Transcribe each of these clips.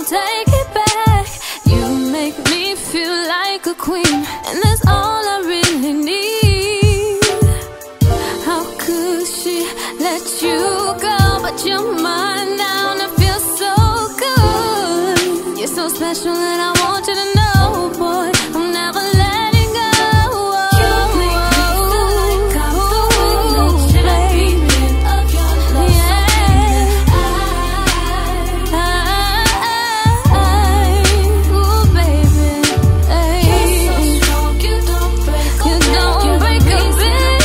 won't take it back. You make me feel like a queen, and that's all I really need. How could she let you go? But you're mine now and it feels so good. You're so special and I want you to know, boy, I'm never letting go. You make me feel like I'm the champion of your love. Ooh, baby, you're so strong, you don't break a bit.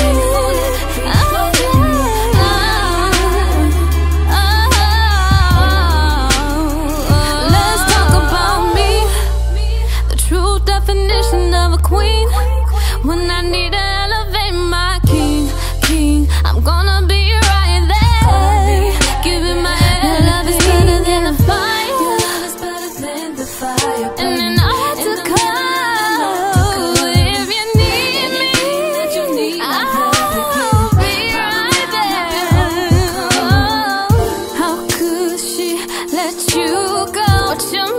Let's talk about me, the true definition of a queen. When I need to elevate my king, I'm gonna be right there. Give it my your love is better than the fire. Your love is better than the fire. And then I had to call if you need me. I'll be right there. How could she let you go? But you're